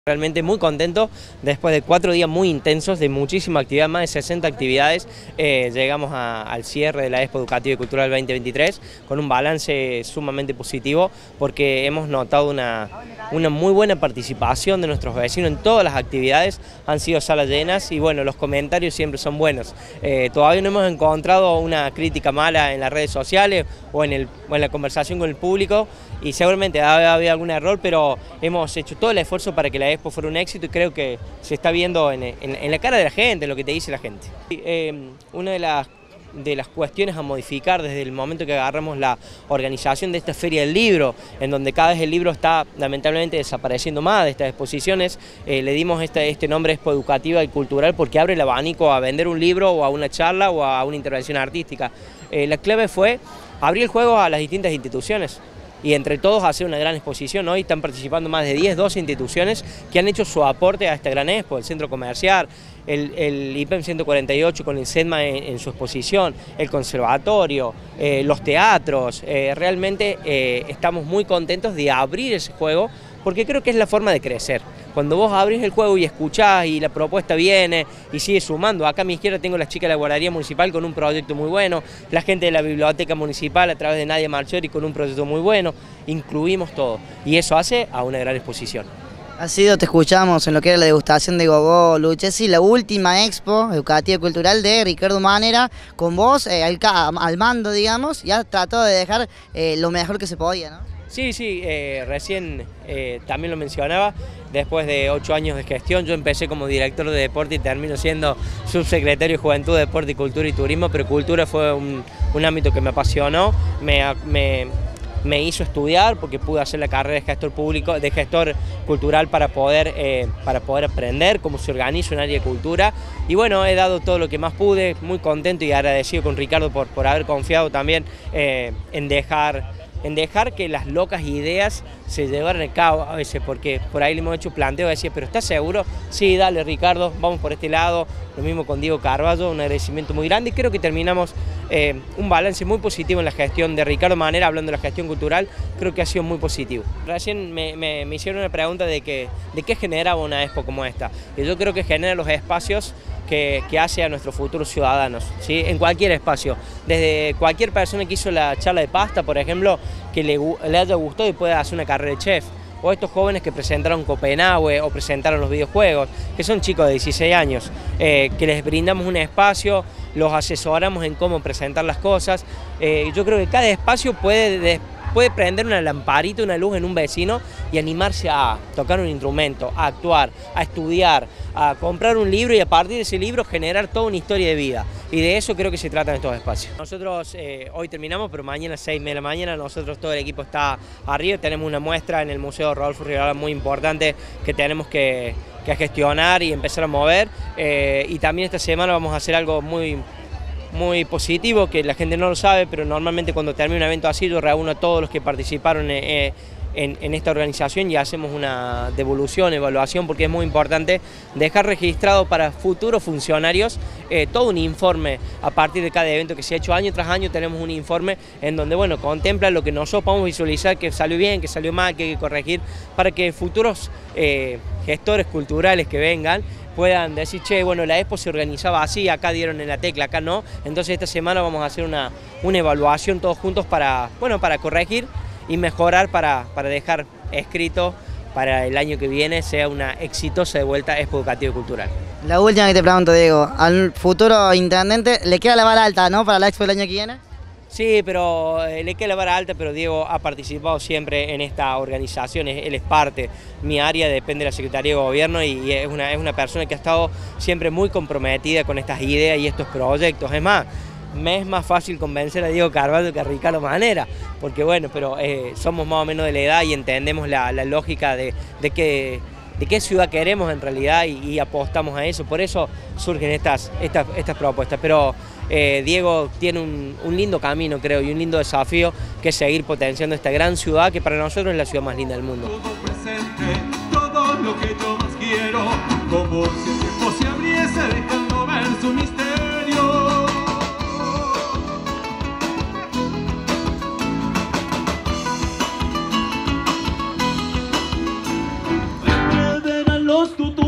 Realmente muy contento, después de 4 días muy intensos, de muchísima actividad, más de 60 actividades, llegamos al cierre de la Expo Educativa y Cultural 2023 con un balance sumamente positivo porque hemos notado una muy buena participación de nuestros vecinos en todas las actividades, han sido salas llenas y bueno, los comentarios siempre son buenos. Todavía no hemos encontrado una crítica mala en las redes sociales o en la conversación con el público y seguramente ha habido algún error, pero hemos hecho todo el esfuerzo para que la Expo fuera un éxito y creo que se está viendo en la cara de la gente, en lo que te dice la gente. Una de las cuestiones a modificar desde el momento que agarramos la organización de esta Feria del Libro, en donde cada vez el libro está lamentablemente desapareciendo más de estas exposiciones, le dimos este nombre Expo Educativa y Cultural porque abre el abanico a vender un libro o a una charla o a una intervención artística. La clave fue abrir el juego a las distintas instituciones y entre todos hacer una gran exposición. Hoy están participando más de 10, 12 instituciones que han hecho su aporte a esta gran expo, el Centro Comercial, el IPEM 148 con el SEDMA en su exposición, el Conservatorio, los teatros. Realmente estamos muy contentos de abrir ese juego porque creo que es la forma de crecer. Cuando vos abrís el juego y escuchás y la propuesta viene y sigue sumando. Acá a mi izquierda tengo las chicas de la Guardería Municipal con un proyecto muy bueno, la gente de la Biblioteca Municipal a través de Nadia Marchori con un proyecto muy bueno, incluimos todo y eso hace a una gran exposición. Te escuchamos en lo que era la degustación de Gogó Lucchesi, la última expo educativa y cultural de Ricardo Manera, con vos al mando, digamos, y has tratado de dejar lo mejor que se podía, ¿no? Sí, recién también lo mencionaba, después de 8 años de gestión yo empecé como director de deporte y termino siendo subsecretario de Juventud, Deporte, Cultura y Turismo, pero cultura fue un ámbito que me apasionó, me hizo estudiar porque pude hacer la carrera de gestor público, de gestor cultural para poder aprender cómo se organiza un área de cultura y bueno, he dado todo lo que más pude, muy contento y agradecido con Ricardo por haber confiado también en dejar que las locas ideas se llevaran a cabo a veces, porque por ahí le hemos hecho planteo, decía, pero ¿estás seguro? Sí, dale Ricardo, vamos por este lado, lo mismo con Diego Carballo, un agradecimiento muy grande y creo que terminamos un balance muy positivo en la gestión de Ricardo Manera, hablando de la gestión cultural, creo que ha sido muy positivo. Recién me hicieron una pregunta de qué generaba una expo como esta, y yo creo que genera los espacios que hace a nuestros futuros ciudadanos, ¿sí? En cualquier espacio, desde cualquier persona que hizo la charla de pasta, por ejemplo, que le haya gustado y pueda hacer una carrera de chef, o estos jóvenes que presentaron Copenhague o presentaron los videojuegos, que son chicos de 16 años, que les brindamos un espacio, los asesoramos en cómo presentar las cosas. Yo creo que cada espacio puede prender una lamparita, una luz en un vecino y animarse a tocar un instrumento, a actuar, a estudiar, a comprar un libro y a partir de ese libro generar toda una historia de vida. Y de eso creo que se tratan estos espacios. Nosotros hoy terminamos, pero mañana a las 6 de la mañana nosotros todo el equipo está arriba. Tenemos una muestra en el Museo Rodolfo Rivera muy importante que tenemos que gestionar y empezar a mover. Y también esta semana vamos a hacer algo muy positivo, que la gente no lo sabe, pero normalmente cuando termina un evento así yo reúno a todos los que participaron en esta organización y hacemos una devolución, evaluación, porque es muy importante dejar registrado para futuros funcionarios todo un informe a partir de cada evento que se ha hecho año tras año. Tenemos un informe en donde bueno, contempla lo que nosotros podemos visualizar, que salió bien, que salió mal, que hay que corregir, para que futuros gestores culturales que vengan puedan decir, che, bueno, la expo se organizaba así, acá dieron en la tecla, acá no. Entonces esta semana vamos a hacer una evaluación todos juntos para corregir y mejorar, para dejar escrito para el año que viene sea una exitosa de vuelta Expo Educativa y Cultural. La última que te pregunto, Diego, al futuro intendente le queda la vara alta, ¿no?, para la expo del año que viene. Sí, pero le queda la vara alta, pero Diego ha participado siempre en esta organización, él es parte, mi área depende de la Secretaría de Gobierno y es una persona que ha estado siempre muy comprometida con estas ideas y estos proyectos. Es más, me es más fácil convencer a Diego Carballo que a Ricardo Manera, porque bueno, pero somos más o menos de la edad y entendemos la lógica de qué ciudad queremos en realidad y apostamos a eso, por eso surgen estas propuestas. Pero Diego tiene un lindo camino, creo, y un lindo desafío, que es seguir potenciando esta gran ciudad que para nosotros es la ciudad más linda del mundo. Todo presente, todo lo que yo más quiero, como si el tiempo se abriese dejando ver su misterio. Beber los tutores.